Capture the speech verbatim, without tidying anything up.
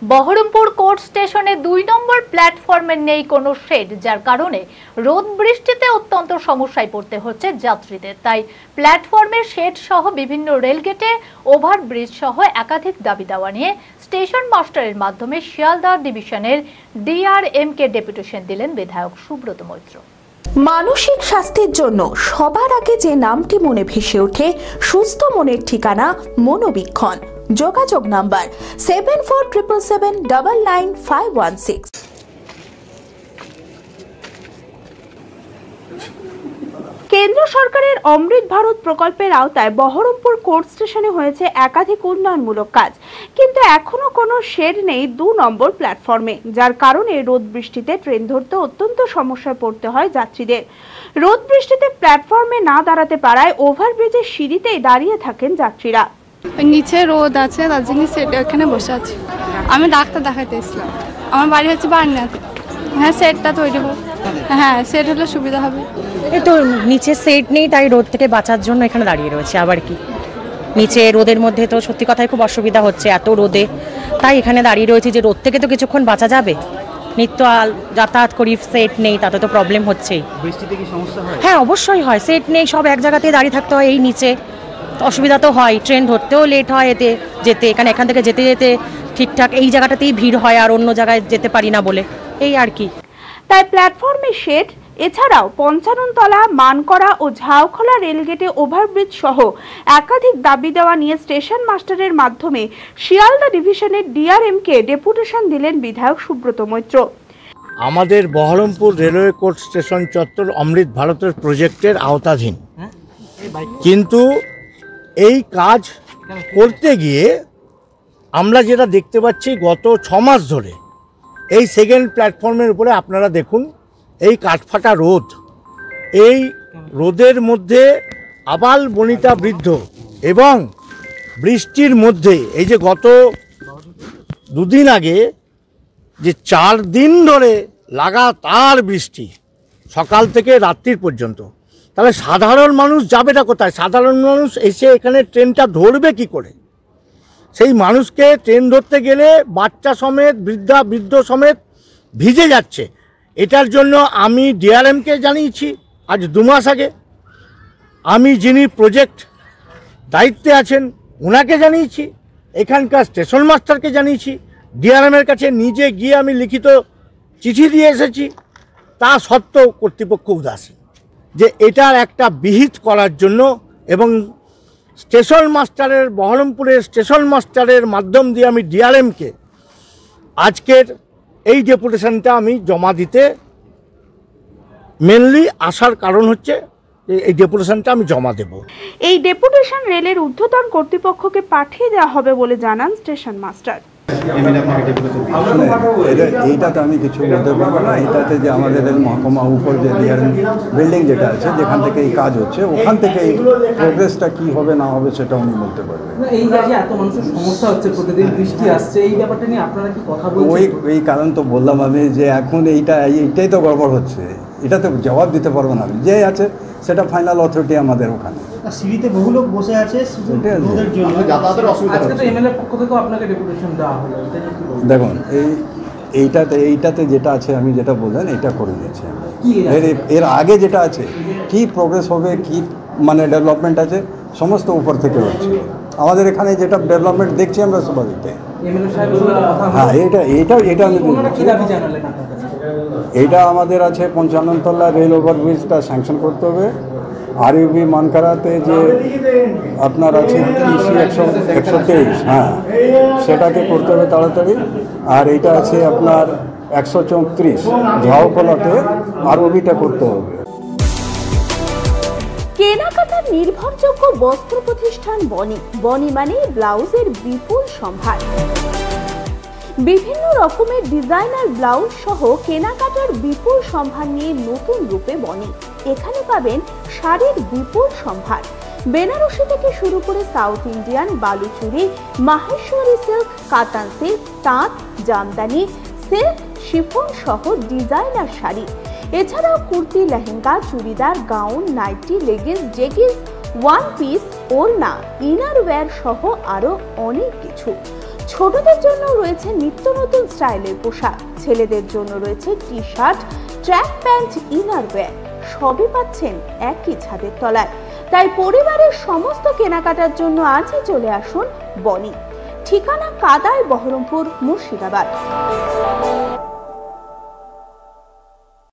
Baharampur court স্টেশনে দুই নম্বর প্ল্যাটফর্মে নেই কোনো শেড, যার কারণে রোদ বৃষ্টিতে অত্যন্ত সমস্যায় পড়তে হচ্ছে যাত্রীদের। তাই প্ল্যাটফর্মের শেড সহ বিভিন্ন রেলগেটে ওভারব্রিজ সহ একাধিক দাবি দেওয়া নিয়ে স্টেশন মাস্টারের মাধ্যমে শিয়ালদহ ডিভিশনের ডিআরএম কে ডেপুটেশন দিলেন বিধায়ক সুব্রত মৈত্র। মানসিক স্বাস্থ্যের জন্য সবার আগে যে নামটি মনে ভেসে ওঠে, সুস্থ মনের ঠিকানা মনোবীক্ষণ। যোগাযোগ number seven four triple seven double nine five one six. কেন্দ্র সরকারের অমৃত ভারত প্রকল্পের আওতায় বহরমপুর কোর্ট স্টেশনে হয়েছে একাধিক উন্নয়নমূলক কাজ, কিন্তু এখনো কোনো শেড নেই দু নম্বর প্ল্যাটফর্মে, যার কারণে রোদ বৃষ্টিতে ট্রেন ধরতে অত্যন্ত সমস্যায় পড়তে হয় যাত্রীদের। রোদ বৃষ্টিতে প্ল্যাটফর্মে না দাঁড়াতে পারায় ওভারব্রিজের সিঁড়িতেই দাঁড়িয়ে থাকেন যাত্রীরা। নিচে রোদ আছে, তার জন্য সেটা এখানে বসে আছি। আমি ডাক্তার দেখাতে এসেছিলাম, আমার বাড়ি হচ্ছে বারনাতে। হ্যাঁ, সেটটা তৈরি হোক, হ্যাঁ সেট হলে সুবিধা হবে। এই তো নিচে সেট নেই, তাই রোদ থেকে বাঁচার জন্য এখানে দাঁড়িয়ে রয়েছে। আবার কি নিচে রোদের মধ্যে তো সত্যি কথাই খুব অসুবিধা হচ্ছে এত রোদে, তাই এখানে দাঁড়িয়ে রয়েছে যে রোদ থেকে তো কিছুক্ষণ বাঁচা যাবে। নিত্য যাতায়াত করি, সেট নেই, তাতে তো প্রবলেম হচ্ছেই। বৃষ্টিতে কি সমস্যা হয়? হ্যাঁ অবশ্যই হয়, সেট নেই, সব এক জায়গাতেই দাঁড়িয়ে থাকতে হয়। এই নিচে অসুবিধা তো হয়, ট্রেন ধরতেও লেট হয় এতে যেতে, এখানে এখান থেকে যেতে যেতে ঠিকঠাক এই জায়গাটাতেই ভিড় হয়, আর অন্য জায়গায় যেতে পারি না বলে এই আর কি। তাই প্ল্যাটফর্মে শেড এছাড়াও পঞ্চাননতলা, মানকড়া ও ঝাউখলা রেলগেটে ওভারব্রিজ সহ একাধিক দাবি দেওয়া নিয়ে স্টেশন মাস্টারের মাধ্যমে শিয়ালদহ ডিভিশনের ডিআরএম কে ডেপুটেশন দিলেন বিধায়ক সুব্রত মৈত্র। আমাদের বহরমপুর রেলওয়ে কোর্ট স্টেশন চত্বর অমৃত ভারতের প্রজেক্টের আওতাধীন, কিন্তু এই কাজ করতে গিয়ে আমরা যেটা দেখতে পাচ্ছি গত ছ মাস ধরে এই সেকেন্ড প্ল্যাটফর্মের উপরে আপনারা দেখুন এই কাঠফাটা রোদ, এই রোদের মধ্যে আবাল বনিতা বৃদ্ধ এবং বৃষ্টির মধ্যে এই যে গত দুদিন আগে যে চার দিন ধরে লাগাতার বৃষ্টি সকাল থেকে রাত্রির পর্যন্ত, তাহলে সাধারণ মানুষ যাবেটা কোথায়? সাধারণ মানুষ এসে এখানে ট্রেনটা ধরবে কি করে? সেই মানুষকে ট্রেন ধরতে গেলে বাচ্চা সমেত, বৃদ্ধা বৃদ্ধ সমেত ভিজে যাচ্ছে। এটার জন্য আমি ডিআরএমকে জানিয়েছি আজ দু মাস আগে, আমি যিনি প্রজেক্ট দায়িত্বে আছেন ওনাকে জানিয়েছি, এখানকার স্টেশন মাস্টারকে জানিয়েছি, ডিআরএমের কাছে নিজে গিয়ে আমি লিখিত চিঠি দিয়ে এসেছি। তা সত্ত্বেও কর্তৃপক্ষ উদাসীন যে এটার একটা বিহিত করার জন্য, এবং স্টেশন মাস্টারের বহরমপুরের স্টেশন মাস্টারের মাধ্যম দিয়ে আমি ডিআরএমকে আজকের এই ডেপুটেশনটা আমি জমা দিতে মেনলি আসার কারণ হচ্ছে এই ডেপুটেশনটা আমি জমা দেব। এই ডেপুটেশন রেলের ঊর্ধ্বতন কর্তৃপক্ষকে পাঠিয়ে দেওয়া হবে বলে জানান স্টেশন মাস্টার। এইটাতে আমি কিছু বলতে পারবো না। এইটাতে যে আমাদের মহকুমা উপর যে বিল্ডিং যেটা আছে যেখান থেকে এই কাজ হচ্ছে, ওখান থেকে এই প্রোগ্রেসটা কি হবে না হবে সেটা উনি বলতে পারবেন। এই যে এত মানুষের সমস্যা হচ্ছে, প্রতিদিন বৃষ্টি আসছে, এই ব্যাপারটা নিয়ে আপনারা কি কথা বলছেন? ওই এই কারণ তো বললাম আমি যে এখন এইটা এইটাই তো গড়বড় হচ্ছে, এটা তো জবাব দিতে পারবো না। যে আছে সেটা ফাইনাল অথরিটি আমাদের ওখানে। সিঁড়িতে বহু লোক বসে আছে, যাতায়াতের অসুবিধা হচ্ছে। আজকে তো এমএলএ পক্ষ থেকে আপনাকে ডেপুটেশন দেওয়া হলো, দেখুন এই এইটাতে এইটাতে যেটা আছে আমি যেটা বললেন এটা করে দিয়েছি। এর এর আগে যেটা আছে কি প্রোগ্রেস হবে, কি মানে ডেভেলপমেন্ট আছে, সমস্ত উপর থেকে হচ্ছে। আমাদের এখানে যেটা ডেভেলপমেন্ট দেখছি আমরা সবাইতে, হ্যাঁ এটা এইটা এটা আমি এইটা আমাদের আছে পঞ্চাননতলা রেল ওভারব্রিজটা স্যাংশন করতে হবে। আর ইউবি মানকারাতে যে আপনার আছে তিরিশে একশো একশো তেইশ, হ্যাঁ সেটাকে করতে হবে তাড়াতাড়ি। আর এইটা আছে আপনার একশো চৌত্রিশ ঝাউকলাতে আর ওবিটা করতে হবে। কেনাকাটার নির্ভরযোগ্য বস্ত্র প্রতিষ্ঠান বনি। বনি মানে ব্লাউজের বিপুল সম্ভার। বিভিন্ন রকমের ডিজাইনার ব্লাউজ সহ কেনাকাটার বিপুল সম্ভার নিয়ে নতুন রূপে বনি। এখানে পাবেন শাড়ির বিপুল সম্ভার, বেনারসি থেকে শুরু করে South Indian, Baluchuri, Maheshwari silk, Katan silk, তাঁত, জামদানি, সিল্ক, শিফন সহ ডিজাইনার শাড়ি। এছাড়াও kurti, lehenga, churidar, gown, nighty, leggings, jeggings, one piece, ওড়না, ইনারওয়্যার সহ আরো অনেক কিছু। ছোটদের জন্য রয়েছে নিত্য নতুন স্টাইলের পোশাক, ছেলেদের জন্য রয়েছে T shirt, track pant, innerwear, সবই পাচ্ছেন একই ছাদের তলায়। তাই পরিবারের সমস্ত কেনাকাটার জন্য আজই চলে আসুন বনি। ঠিকানা কাদায়, বহরমপুর, মুর্শিদাবাদ।